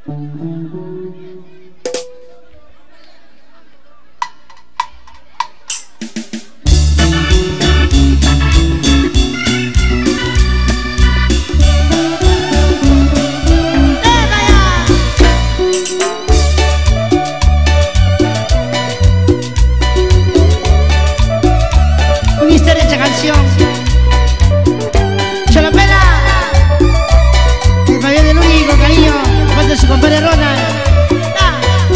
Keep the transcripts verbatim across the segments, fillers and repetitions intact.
Su compadre Ronald. ¡Ah!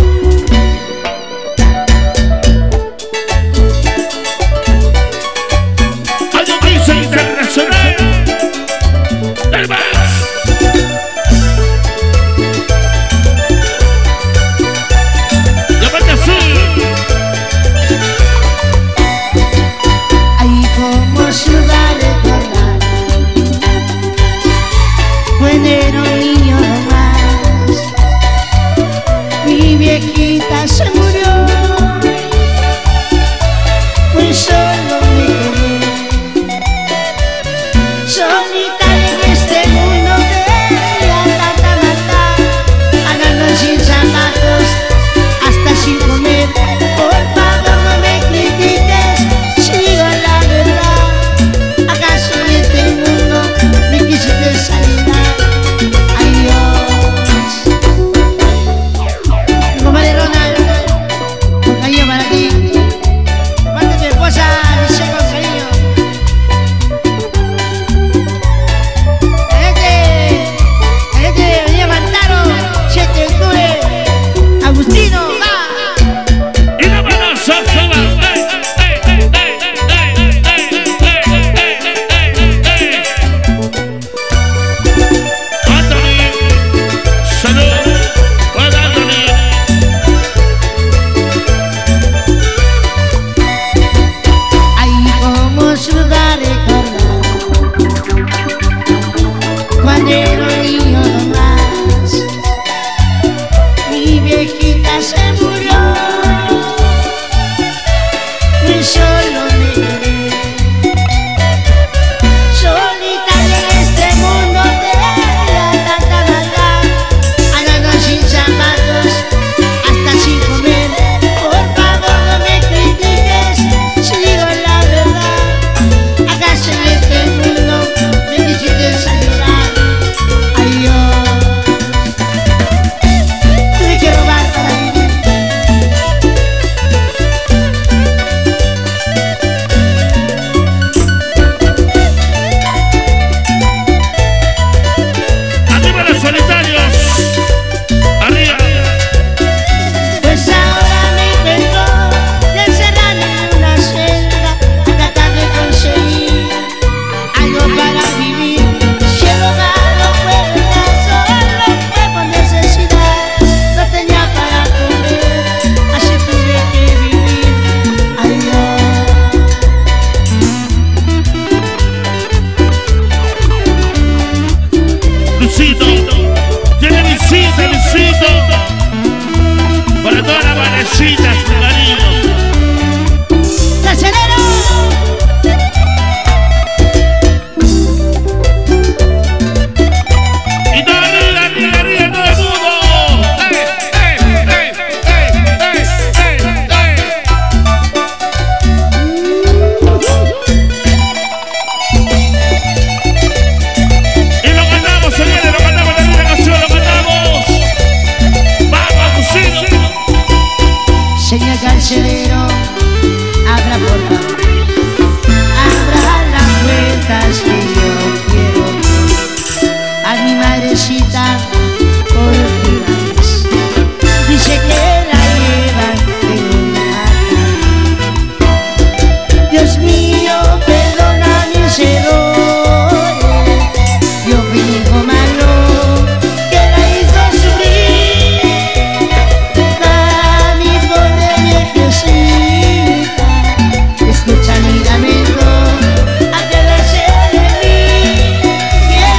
Hay un piso internacional del más. Llámate así. Ay, cómo se va a recordar cuando era un niño nomás. Mi viejita se murió, pues solo me quedé solitaria en este mundo de la tanta mata, andando sin zapatos, hasta sin comer. Por favor no me critiques, si digo la verdad. ¿Acaso en este mundo me quisiste saludar?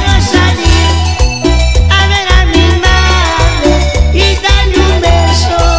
Quiero salir a ver a mi madre y darle un beso.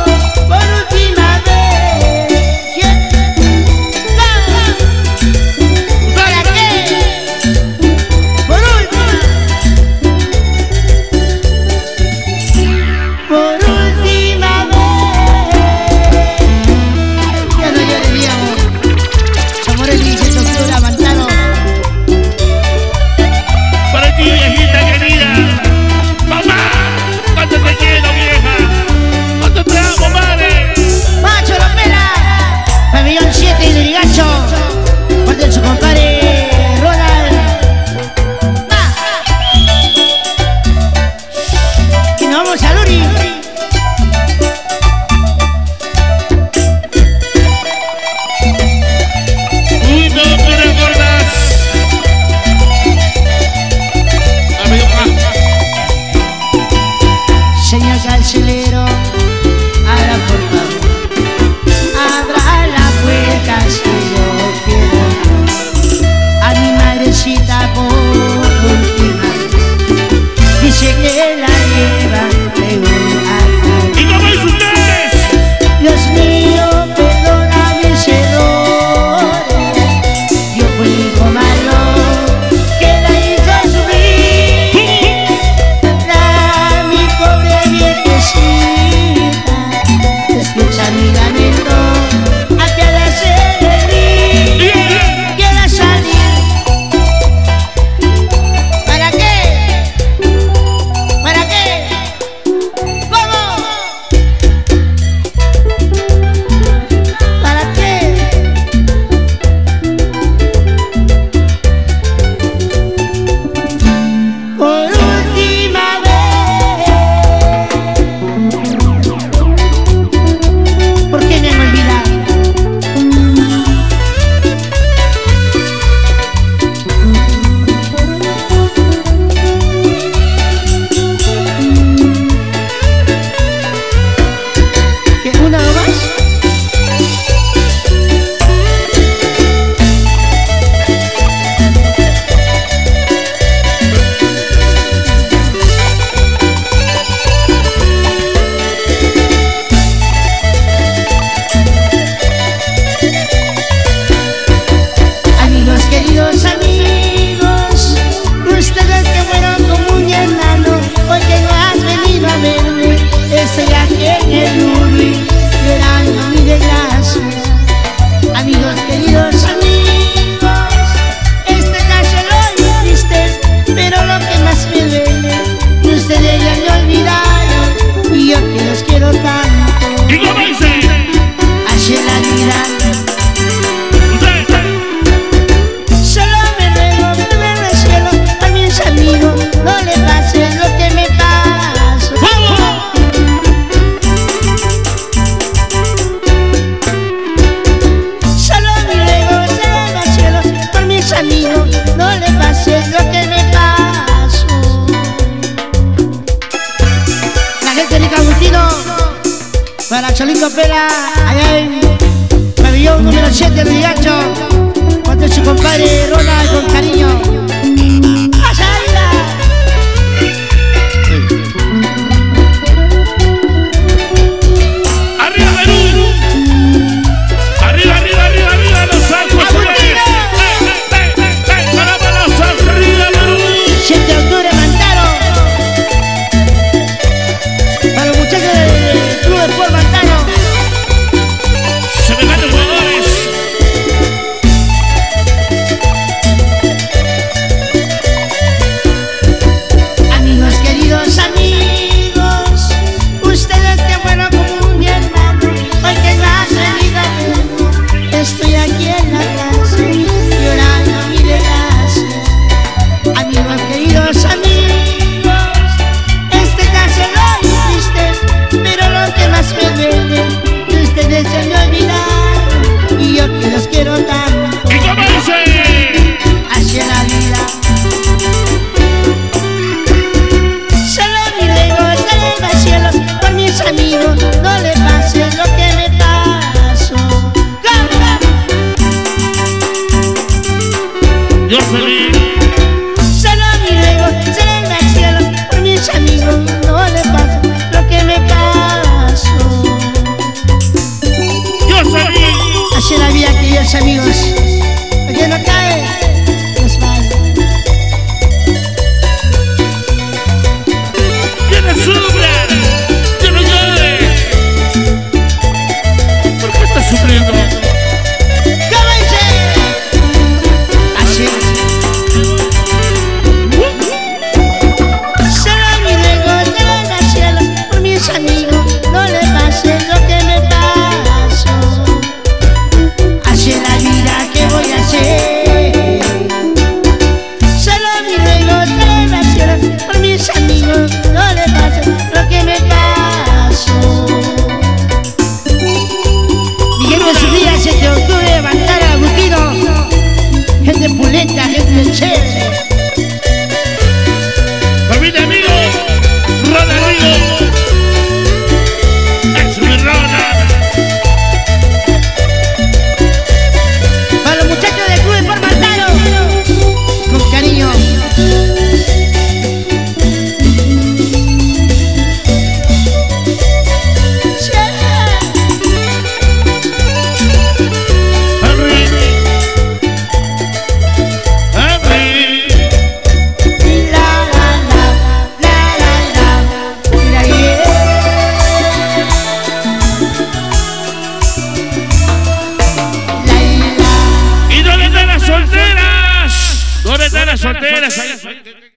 Marcelín Copela, allá en pabellón número siete de Vigacho, con su compadre Ronald con cariño. ¡Pasa vida! ¡Arriba, Perú! ¡Arriba, arriba, arriba, arriba! ¡Los Alpes! ¡Vámonos arriba, Perú! siete de octubre, Mantaro. Para los muchachos del Club de Sport Mantaro. Se me ganan jugadores. Amigos, queridos amigos, ustedes que fueron como un mi hermano, hoy que es la salida, estoy aquí en la casa, llorando mi desgracia. Amigos, queridos amigos, este caso no existe, pero lo que más me duele, que ustedes se me olvidaron, y yo que los quiero tanto, ¿Y cómo dice? hacia la vida. Solo mi ruego es elevar al cielo por mis amigos, no le pases lo que me pasó. ¡Canta! Yo feliz. Solo mi ruego es elevar al cielo por mis amigos, no le pases lo que me pasó. Yo feliz. Así es la vida, queridos amigos, porque no cae, nos vale. ¡Que no sufra! ¡Que no llore! ¿Por qué estás sufriendo? ¿Cómo dice? Así es. Solo mi ruego es elevar al cielo por mis amigos, no le pases lo que me pasó. Así es la vida, ¿qué voy a hacer? Solo mi ruego es elevar al cielo por mis amigos, no le pases lo que me pasó. Miguel de su día, siete de octubre, Mantara, Agustino, gente pulenta, gente chévere. Familia, amigos, Ronald Rigo. Es mi Ronald. Para los muchachos del Club de Sport Mantaro, con cariño. Henry. Henry. La la la, la la la, mira bien. La la. ¿Y dónde están las solteras? ¿Dónde están las solteras?